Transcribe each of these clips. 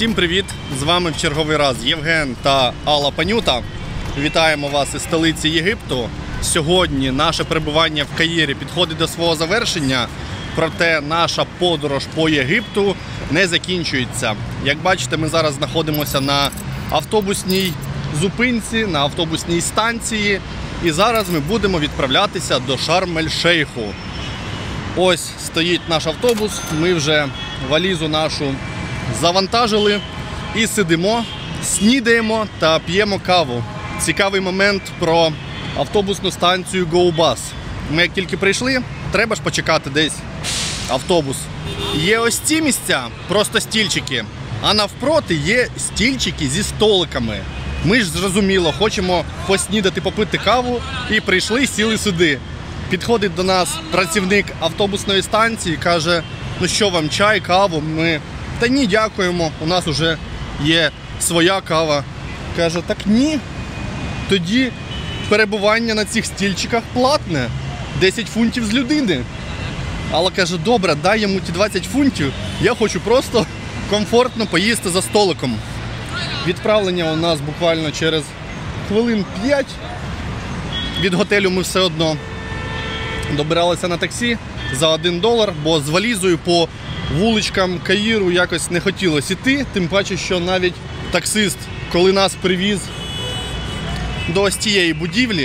Усім привіт! З вами в черговий раз Євген та Алла Панюта. Вітаємо вас із столиці Єгипту. Сьогодні наше перебування в Каїрі підходить до свого завершення, проте наша подорож по Єгипту не закінчується. Як бачите, ми зараз знаходимося на автобусній зупинці, на автобусній станції. І зараз ми будемо відправлятися до Шарм-ель-Шейху. Ось стоїть наш автобус, ми вже валізу нашу завантажили і сидимо, снідаємо та п'ємо каву. Цікавий момент про автобусну станцію GoBus. Ми як тільки прийшли, треба ж почекати десь автобус. Є ось ці місця, просто стільчики, а навпроти є стільчики зі столиками. Ми ж, зрозуміло, хочемо поснідати, попити каву і прийшли, сіли сюди. Підходить до нас працівник автобусної станції, каже: ну що вам, чай, каву? Ми: та ні, дякуємо, у нас вже є своя кава. Каже: так ні, тоді перебування на цих стільчиках платне, 10 фунтів з людини. Алла каже: добре, дай йому ті 20 фунтів, я хочу просто комфортно поїсти за столиком. Відправлення у нас буквально через хвилин 5. Від готелю ми все одно добиралися на таксі за $1, бо з валізою по вуличкам Каїру якось не хотілося йти. Тим паче, що навіть таксист, коли нас привіз до ось цієї будівлі,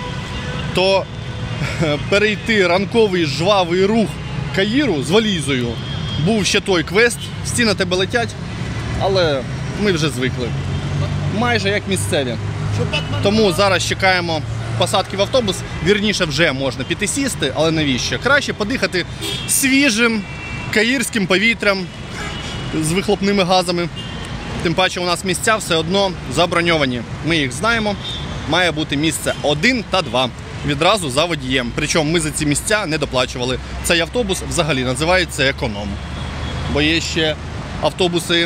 то перейти ранковий жвавий рух Каїру з валізою був ще той квест. Всі на тебе летять, але ми вже звикли. Майже як місцеві. Тому зараз чекаємо посадки в автобус. Вірніше, вже можна піти сісти, але навіщо? Краще подихати свіжим каїрським повітрям з вихлопними газами. Тим паче у нас місця все одно заброньовані. Ми їх знаємо. Має бути місце 1 та 2. Відразу за водієм. Причому ми за ці місця не доплачували. Цей автобус взагалі називається економ. Бо є ще автобуси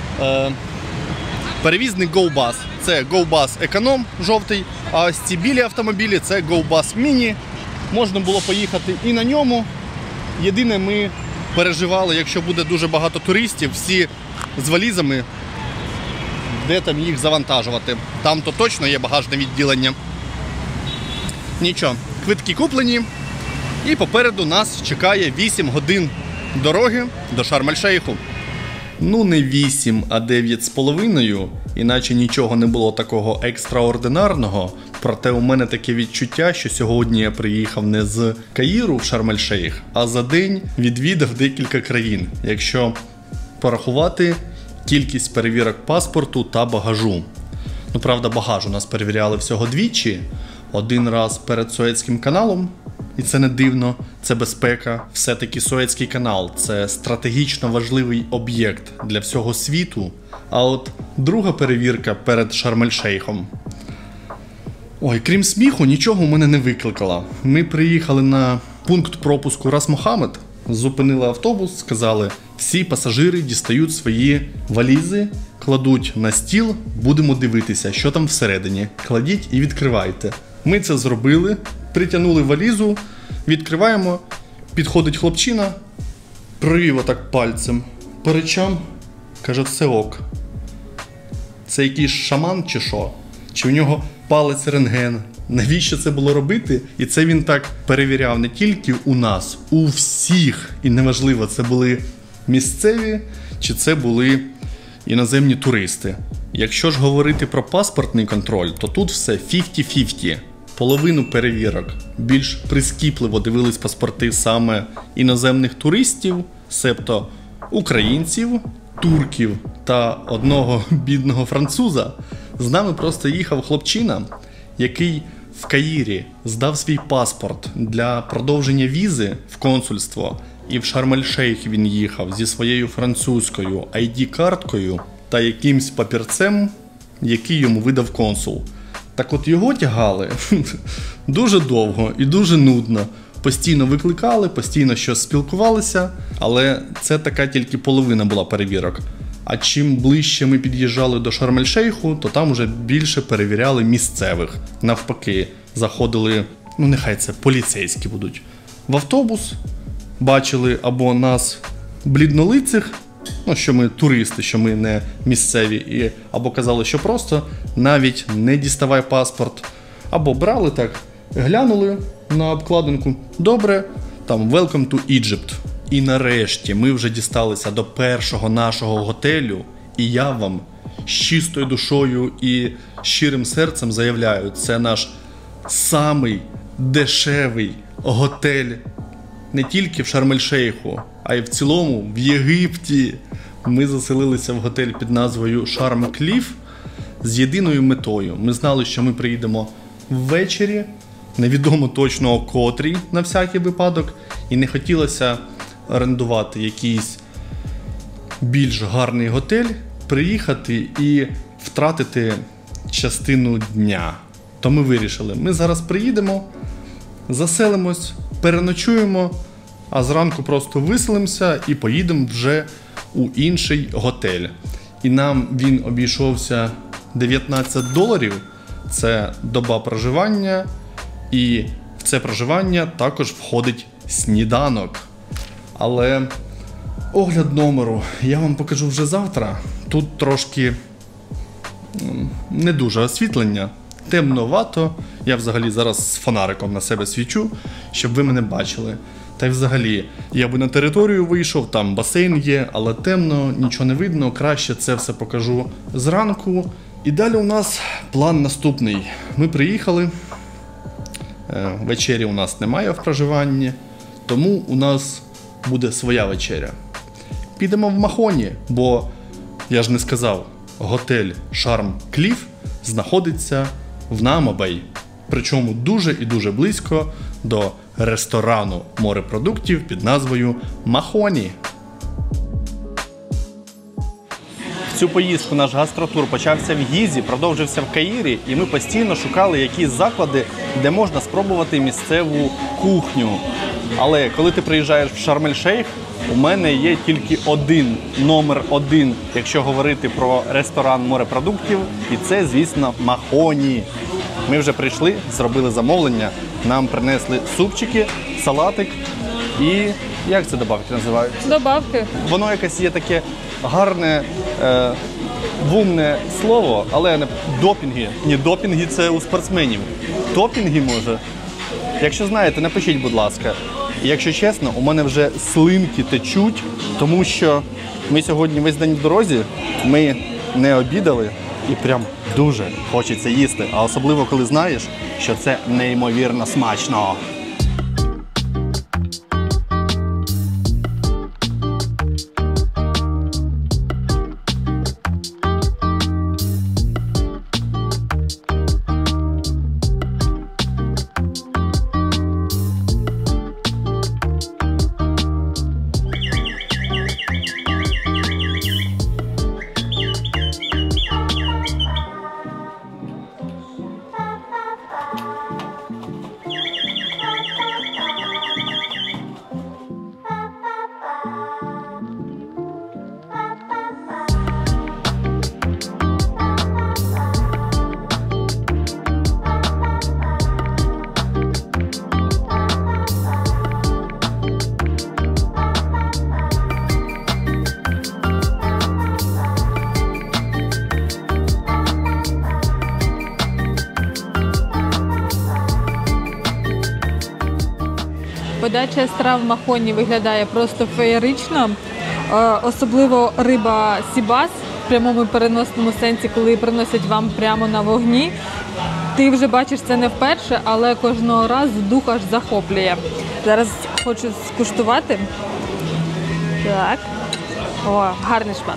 перевізник GoBus. Це GoBus економ жовтий, а ось ці білі автомобілі – це GoBus Mini. Можна було поїхати і на ньому. Єдине, ми переживали, якщо буде дуже багато туристів, всі з валізами, де там їх завантажувати. Там то точно є багажне відділення. Нічого, квитки куплені, і попереду нас чекає 8 годин дороги до Шарм-ель-Шейху. Ну не 8, а 9,5, іначе нічого не було такого екстраординарного. Проте у мене таке відчуття, що сьогодні я приїхав не з Каїру в Шарм-ель-Шейх, а за день відвідав декілька країн, якщо порахувати кількість перевірок паспорту та багажу. Ну, правда, багаж у нас перевіряли всього двічі. Один раз перед Суецьким каналом, і це не дивно, це безпека. Все-таки Суецький канал – це стратегічно важливий об'єкт для всього світу. А от друга перевірка перед Шарм-ель-Шейхом. Ой, крім сміху, нічого у мене не викликало. Ми приїхали на пункт пропуску Рас Мохаммед, зупинили автобус, сказали: всі пасажири дістають свої валізи, кладуть на стіл, будемо дивитися, що там всередині. Кладіть і відкривайте. Ми це зробили, притягнули валізу, відкриваємо, підходить хлопчина, провів отак пальцем по речам, каже: все ок. Це якийсь шаман чи що? Чи в нього палець рентген? Навіщо це було робити? І це він так перевіряв не тільки у нас, у всіх. І неважливо, це були місцеві чи це були іноземні туристи. Якщо ж говорити про паспортний контроль, то тут все 50-50. Половину перевірок більш прискіпливо дивились паспорти саме іноземних туристів, себто українців, турків та одного бідного француза. З нами просто їхав хлопчина, який в Каїрі здав свій паспорт для продовження візи в консульство. І в Шарм-ель-Шейх він їхав зі своєю французькою ID-карткою та якимсь папірцем, який йому видав консул. Так от його тягали дуже довго і дуже нудно. Постійно викликали, постійно щось спілкувалися, але це така тільки половина була перевірок. А чим ближче ми під'їжджали до Шарм-ель-Шейху, то там уже більше перевіряли місцевих. Навпаки, заходили, ну нехай це поліцейські будуть, в автобус, бачили або нас бліднолицих, ну, що ми туристи, що ми не місцеві, або казали, що просто навіть не діставай паспорт, або брали так, глянули на обкладинку, добре, там Welcome to Egypt. І нарешті ми вже дісталися до першого нашого готелю, і я вам з чистою душою і щирим серцем заявляю, це наш самий дешевий готель не тільки в Шарм-ель-Шейху, а й в цілому в Єгипті. Ми заселилися в готель під назвою Sharm Cliff з єдиною метою. Ми знали, що ми приїдемо ввечері, невідомо точно о котрій, на всякий випадок, і не хотілося орендувати якийсь більш гарний готель, приїхати і втратити частину дня. То ми вирішили, ми зараз приїдемо, заселимось, переночуємо, а зранку просто виселимося і поїдемо вже у інший готель. І нам він обійшовся $19. Це доба проживання, і в це проживання також входить сніданок. Але огляд номеру я вам покажу вже завтра. Тут трошки не дуже освітлення, темновато. Я взагалі зараз з фонариком на себе свічу, щоб ви мене бачили. Та й взагалі, я би на територію вийшов, там басейн є, але темно, нічого не видно, краще це все покажу зранку. І далі у нас план наступний. Ми приїхали, вечері у нас немає в проживанні, тому у нас буде своя вечеря. Підемо в Махоні, бо, я ж не сказав, готель Sharm Cliff знаходиться в Намабей. Причому дуже і дуже близько до ресторану морепродуктів під назвою Махоні. В цю поїздку наш гастротур почався в Гізі, продовжився в Каїрі, і ми постійно шукали якісь заклади, де можна спробувати місцеву кухню. Але коли ти приїжджаєш в Шарм-ель-Шейх, у мене є тільки номер один, якщо говорити про ресторан морепродуктів, і це, звісно, Махоні. Ми вже прийшли, зробили замовлення, нам принесли супчики, салатик і... як це добавки називають? Добавки. Воно якесь є таке гарне, вумне слово, але не допінги. Ні, допінги це у спортсменів. Топінги може. Якщо знаєте, напишіть, будь ласка. І якщо чесно, у мене вже слинки течуть, тому що ми сьогодні весь день в дорозі, ми не обідали і прям дуже хочеться їсти. А особливо, коли знаєш, що це неймовірно смачно. Подача страв в Махоні виглядає просто феєрично. Особливо риба сібас, в прямому переносному сенсі, коли приносять вам прямо на вогні. Ти вже бачиш це не вперше, але кожного разу дух аж захоплює. Зараз хочу скуштувати. Так. О, гарний шмат.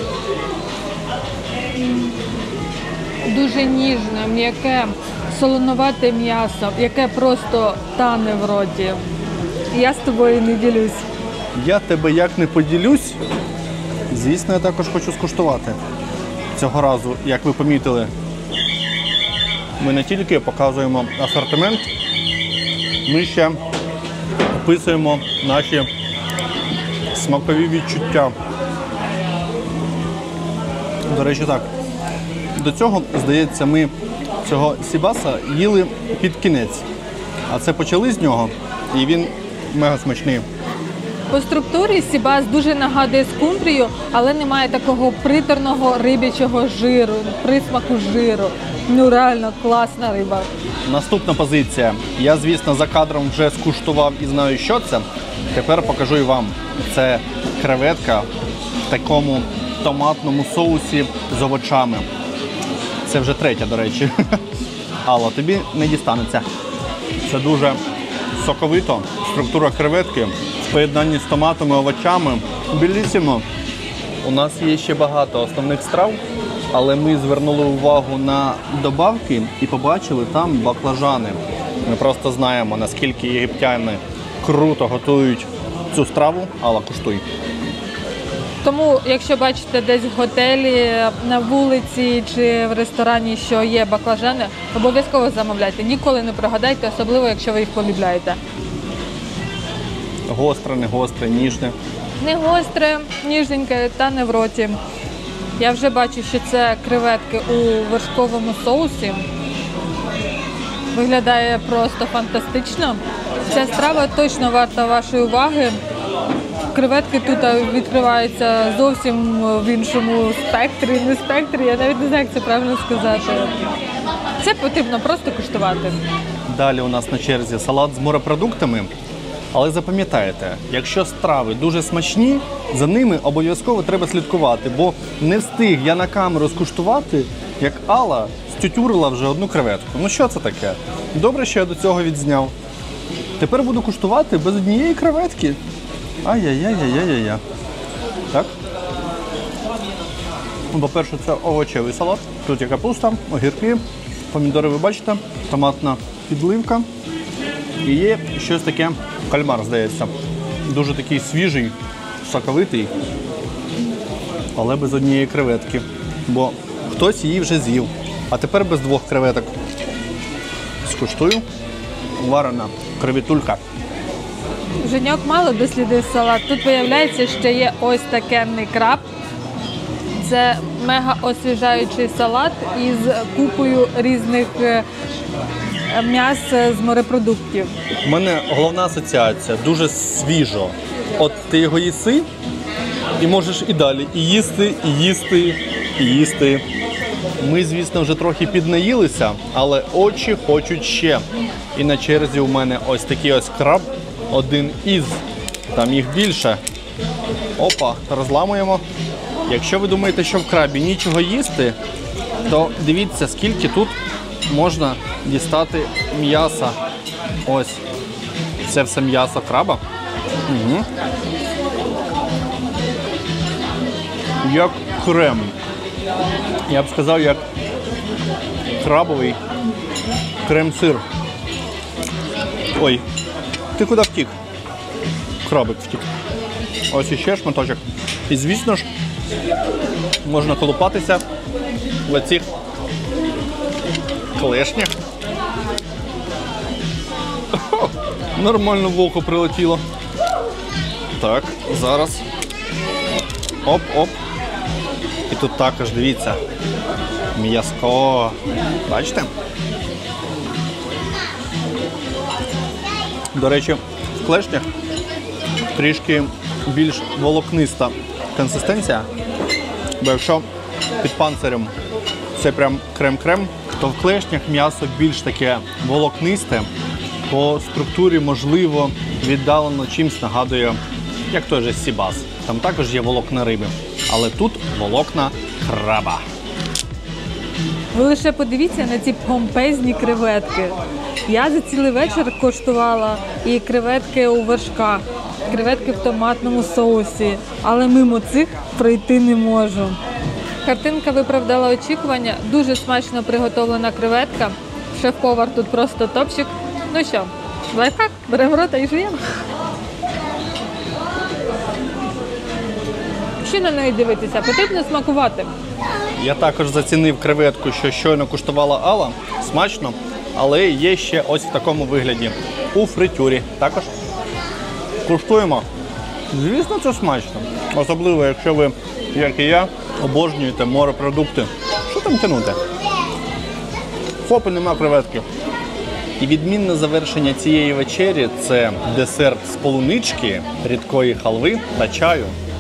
Дуже ніжне, м'яке, солоновате м'ясо, яке просто тане в роті. Я з тобою не ділюсь. Я тебе як не поділюсь. Звісно, я також хочу скуштувати. Цього разу, як ви помітили, ми не тільки показуємо асортимент, ми ще описуємо наші смакові відчуття. До речі, так. До цього, здається, ми цього сібаса їли під кінець. А це почали з нього, і він мега смачний. По структурі сібас дуже нагадує скумбрію, але немає такого приторного рибячого жиру, присмаку жиру. Ну реально класна риба. Наступна позиція. Я, звісно, за кадром вже скуштував і знаю, що це. Тепер покажу і вам. Це креветка в такому томатному соусі з овочами. Це вже третя, до речі. Алла, тобі не дістанеться. Це дуже соковито. Структура креветки в поєднанні з томатами, овочами. Білісімо. У нас є ще багато основних страв, але ми звернули увагу на добавки і побачили там баклажани. Ми просто знаємо, наскільки єгиптяни круто готують цю страву. Алла, куштуй. Тому, якщо бачите десь в готелі, на вулиці чи в ресторані, що є баклажани, обов'язково замовляйте. Ніколи не прогадайте, особливо, якщо ви їх полюбляєте. Гостре, не гостре, ніжне. Не гостре, ніжненьке та не в роті. Я вже бачу, що це креветки у вершковому соусі. Виглядає просто фантастично. Ця страва точно варта вашої уваги. Креветки тут відкриваються зовсім в іншому спектрі, не спектрі, я навіть не знаю, як це правильно сказати. Це потрібно просто куштувати. Далі у нас на черзі салат з морепродуктами. Але запам'ятайте, якщо страви дуже смачні, за ними обов'язково треба слідкувати, бо не встиг я на камеру скуштувати, як Алла стютюрила вже одну креветку. Ну що це таке? Добре, що я до цього відзняв. Тепер буду куштувати без однієї креветки. Ай-яй-яй-яй-яй-яй. Так. По-перше, це овочевий салат. Тут є капуста, огірки, помідори, ви бачите, томатна підливка. І є щось таке, кальмар, здається. Дуже такий свіжий, соковитий, але без однієї креветки. Бо хтось її вже з'їв. А тепер без двох креветок. Скуштую. Варена креветулька. Женьок мало дослідив салат. Тут виявляється, що є ось такенний краб. Це мега освіжаючий салат із купою різних м'яс з морепродуктів. У мене головна асоціація – дуже свіжо. От ти його їси і можеш і далі і їсти, і їсти, і їсти. Ми, звісно, вже трохи піднаїлися, але очі хочуть ще. І на черзі у мене ось такий ось краб, один із. Там їх більше. Опа, розламуємо. Якщо ви думаєте, що в крабі нічого їсти, то дивіться, скільки тут можна дістати м'яса. Ось. Це все м'ясо краба. Угу. Як крем. Я б сказав, як крабовий крем-сир. Ой, ти куди втік? Крабик втік. Ось іще шматочок. І, звісно ж, можна колупатися в оцих клешнях. Нормально в око прилетіло. Так, зараз. Оп-оп. І тут також, дивіться, м'яско. Бачите? До речі, в клешнях трішки більш волокниста консистенція. Бо якщо під панцирем це прям крем-крем, то в клешнях м'ясо більш таке волокнисте. По структурі, можливо, віддалено чимсь нагадує, як той же сібас. Там також є волокна риби, але тут волокна краба. Ви лише подивіться на ці помпезні креветки. Я за цілий вечір коштувала і креветки у вершках, креветки в томатному соусі, але мимо цих пройти не можу. Картинка виправдала очікування, дуже смачно приготовлена креветка. Шеф-повар тут просто топчик. Ну що, лайфхак, беремо в рота і жуємо. Що на неї дивитися? Потрібно смакувати. Я також зацінив креветку, що щойно куштувала Алла. Смачно, але є ще ось в такому вигляді. У фритюрі. Також куштуємо. Звісно, це смачно. Особливо, якщо ви, як і я, обожнюєте морепродукти. Що там тягнути? Хоп, і нема креветки. І відмінне завершення цієї вечері – це десерт з полунички, рідкої халви та чаю.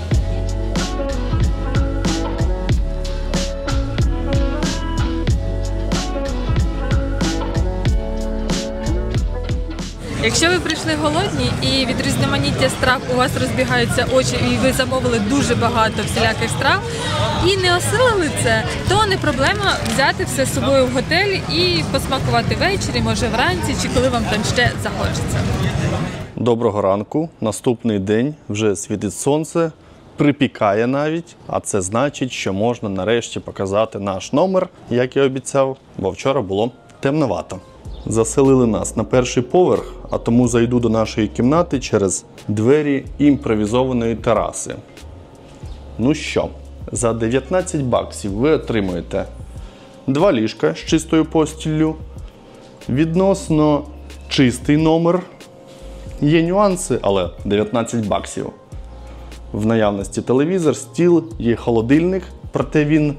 Якщо ви прийшли голодні і від різноманіття страв у вас розбігаються очі і ви замовили дуже багато всіляких страв і не осилили це, то не проблема взяти все з собою в готель і посмакувати ввечері, може вранці чи коли вам там ще захочеться. Доброго ранку. Наступний день, вже світить сонце, припікає навіть, а це значить, що можна нарешті показати наш номер, як я обіцяв, бо вчора було темновато. Заселили нас на перший поверх, а тому зайду до нашої кімнати через двері імпровізованої тераси. Ну що, за 19 баксів ви отримуєте 2 ліжка з чистою постіллю, відносно чистий номер. Є нюанси, але 19 баксів. В наявності телевізор, стіл, є холодильник, проте він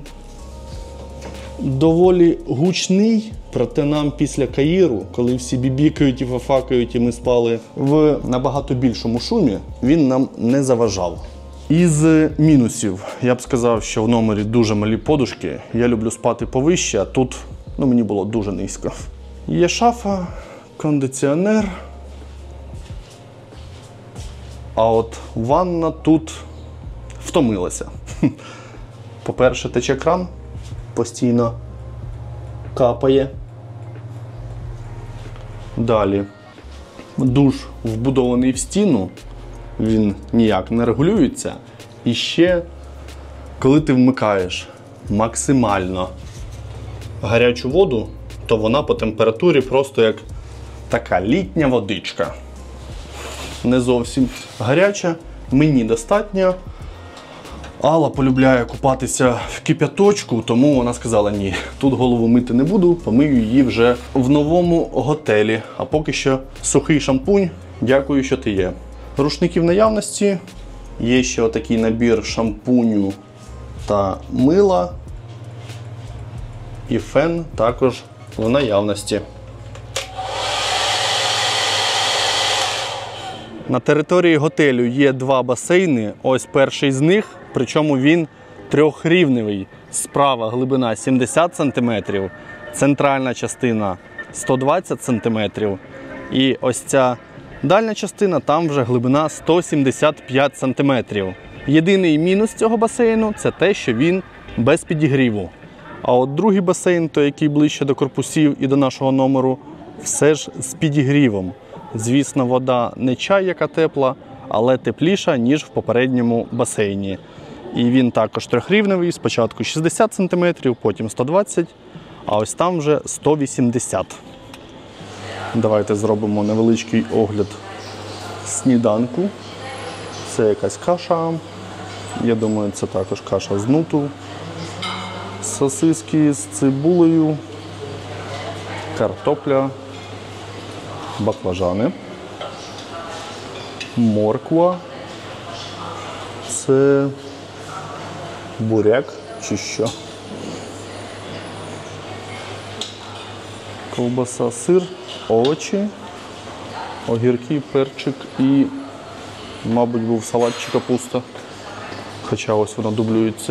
доволі гучний, проте нам після Каїру, коли всі бібікають і фафакають, і ми спали в набагато більшому шумі, він нам не заважав. Із мінусів, я б сказав, що в номері дуже малі подушки. Я люблю спати повище, а тут мені було дуже низько. Є шафа, кондиціонер. А от ванна тут втомилася. По-перше, тече кран, постійно капає. Далі душ вбудований в стіну, він ніяк не регулюється. І ще, коли ти вмикаєш максимально гарячу воду, то вона по температурі просто як така літня водичка. Не зовсім гаряча, мені достатньо. Алла полюбляє купатися в кип'яточку, тому вона сказала, ні, тут голову мити не буду, помию її вже в новому готелі. А поки що сухий шампунь, дякую, що ти є. Рушники в наявності, є ще отакий набір шампуню та мила. І фен також в наявності. На території готелю є 2 басейни, ось перший з них, причому він трьохрівневий. Справа глибина 70 см, центральна частина 120 см і ось ця дальня частина, там вже глибина 175 см. Єдиний мінус цього басейну – це те, що він без підігріву. А от другий басейн, той, який ближче до корпусів і до нашого номеру, все ж з підігрівом. Звісно, вода не чай, яка тепла, але тепліша, ніж в попередньому басейні. І він також трьохрівневий, спочатку 60 см, потім 120 см, а ось там вже 180 см. Давайте зробимо невеличкий огляд сніданку. Це якась каша, я думаю, це також каша з нуту. Сосиски з цибулею, картопля, баклажани, морква, це буряк чи що, ковбаса, сир, овочі, огірки, перчик і, мабуть, був салат чи капуста, хоча ось вона дублюється.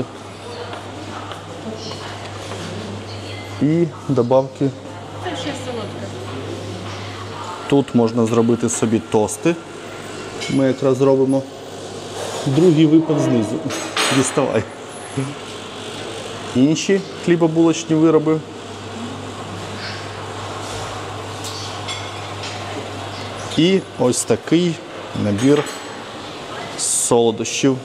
І добавки. Це ще солодке. Тут можна зробити собі тости. Ми якраз зробимо. Другий випад знизу. Діставай. Інші хлібобулочні вироби. І ось такий набір солодощів.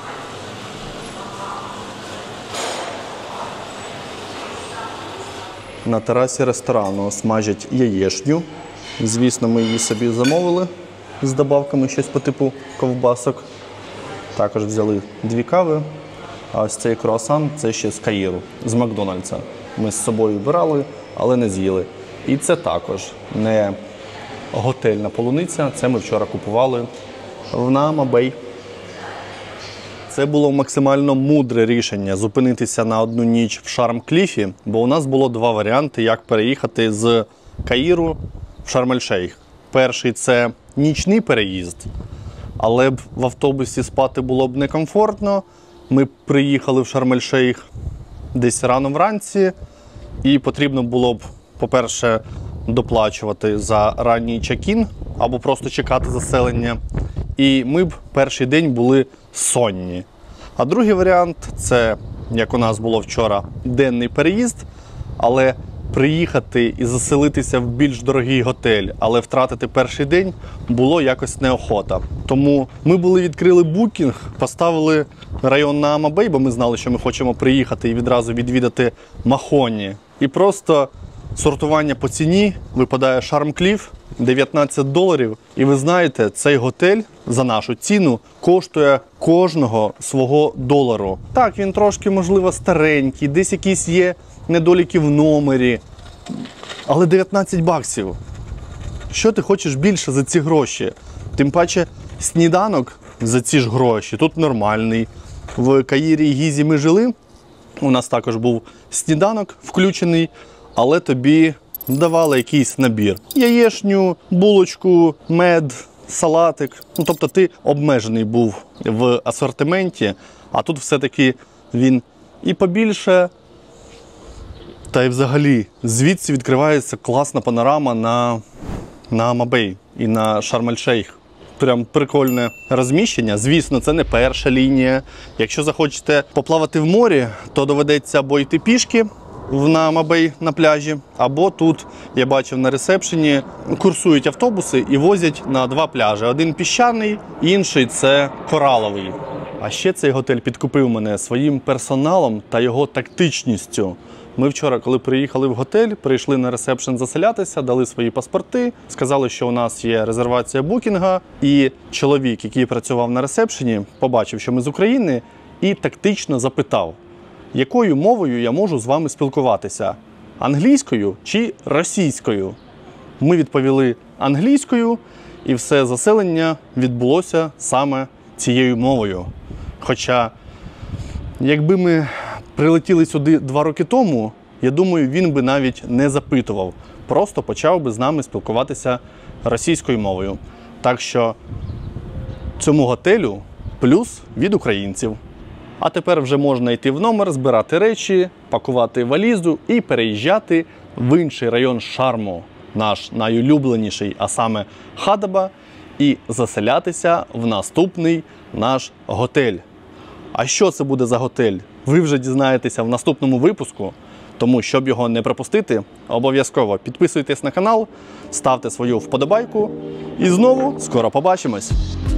На терасі ресторану смажать яєчню. Звісно, ми її собі замовили з добавками, щось по типу ковбасок. Також взяли 2 кави. А ось цей круасан – це ще з Каїру, з Макдональдса. Ми з собою брали, але не з'їли. І це також не готельна полуниця, це ми вчора купували в Наама-Бей. Це було максимально мудре рішення – зупинитися на одну ніч в Шарм-Кліфі, бо у нас було 2 варіанти, як переїхати з Каїру в Шарм-ель-Шейх. Перший – це нічний переїзд, але б в автобусі спати було б некомфортно. Ми приїхали в Шарм-ель-Шейх десь рано вранці, і потрібно було б, по-перше, доплачувати за ранній чек-ін або просто чекати заселення. І ми б перший день були сонні. А другий варіант – це, як у нас було вчора, денний переїзд, але приїхати і заселитися в більш дорогий готель, але втратити перший день було якось неохота. Тому ми відкрили букінг, поставили район на Ама-Бей, бо ми знали, що ми хочемо приїхати і відразу відвідати Махоні. І просто сортування по ціні випадає Шарм-Кліф, $19. І ви знаєте, цей готель за нашу ціну коштує кожного свого долару. Так, він трошки, можливо, старенький, десь якісь є недоліки в номері, але $19. Що ти хочеш більше за ці гроші? Тим паче сніданок за ці ж гроші тут нормальний. В Каїрі і Гізі ми жили, у нас також був сніданок включений, але тобі давали якийсь набір. Яєшню, булочку, мед, салатик. Тобто ти обмежений був в асортименті, а тут все-таки він і побільше. Та й взагалі звідси відкривається класна панорама на Ама-Бей і на Шарм-ель-Шейх. Прям прикольне розміщення. Звісно, це не перша лінія. Якщо захочете поплавати в морі, то доведеться або йти пішки на Ама-Бей на пляжі, або тут, я бачив на ресепшені, курсують автобуси і возять на два пляжі. Один піщаний, інший – це кораловий. А ще цей готель підкупив мене своїм персоналом та його тактичністю. Ми вчора, коли приїхали в готель, прийшли на ресепшн заселятися, дали свої паспорти, сказали, що у нас є резервація букінга, і чоловік, який працював на ресепшені, побачив, що ми з України, і тактично запитав, якою мовою я можу з вами спілкуватися? Англійською чи російською? Ми відповіли англійською, і все заселення відбулося саме цією мовою. Хоча, якби ми прилетіли сюди 2 роки тому, я думаю, він би навіть не запитував. Просто почав би з нами спілкуватися російською мовою. Так що цьому готелю плюс від українців. А тепер вже можна йти в номер, збирати речі, пакувати валізу і переїжджати в інший район Шарму, наш найулюбленіший, а саме Хадаба, і заселятися в наступний наш готель. А що це буде за готель? Ви вже дізнаєтеся в наступному випуску, тому щоб його не пропустити, обов'язково підписуйтесь на канал, ставте свою вподобайку і знову скоро побачимось!